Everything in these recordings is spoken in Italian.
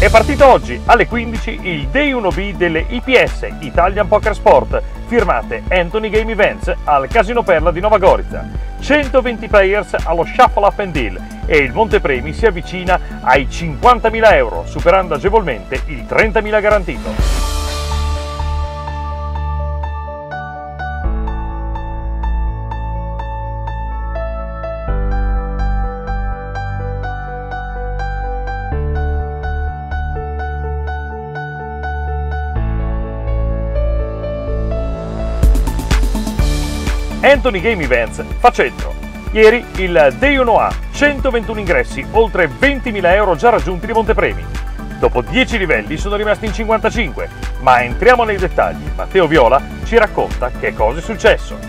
È partito oggi alle 15 il Day 1B delle IPS, Italian Poker Sport, firmate Anthony Game Events al Casino Perla di Nova Gorica. 120 players allo Shuffle Up and Deal e il montepremi si avvicina ai 50.000 euro, superando agevolmente il 30.000 garantito. Anthony Game Events fa centro. Ieri il Day 1A, 121 ingressi, oltre 20.000 euro già raggiunti di montepremi. Dopo 10 livelli sono rimasti in 55, ma entriamo nei dettagli. Matteo Viola ci racconta che cosa è successo.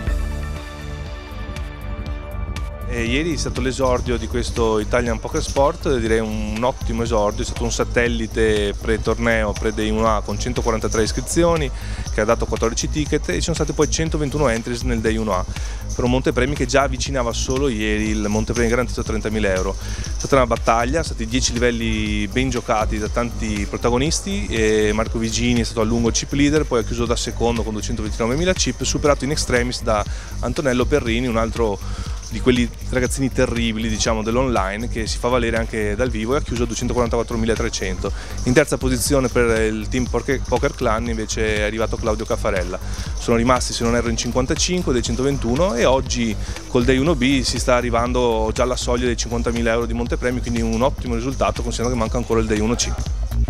Ieri è stato l'esordio di questo Italian Poker Sport, direi un ottimo esordio, è stato un satellite pre-torneo, pre-Day 1A con 143 iscrizioni che ha dato 14 ticket e ci sono state poi 121 entries nel Day 1A per un montepremi che già avvicinava solo ieri il montepremi garantito a 30.000 euro. È stata una battaglia, sono stati 10 livelli ben giocati da tanti protagonisti e Marco Vigini è stato a lungo chip leader, poi ha chiuso da secondo con 229.000 chip, superato in extremis da Antonello Perrini, un altro di quelli ragazzini terribili, diciamo, dell'online, che si fa valere anche dal vivo, e ha chiuso a 244.300. In terza posizione per il team Poker Clan invece è arrivato Claudio Caffarella. Sono rimasti, se non erro, in 55 dei 121 e oggi col Day 1B si sta arrivando già alla soglia dei 50.000 euro di montepremi, quindi un ottimo risultato considerando che manca ancora il Day 1C.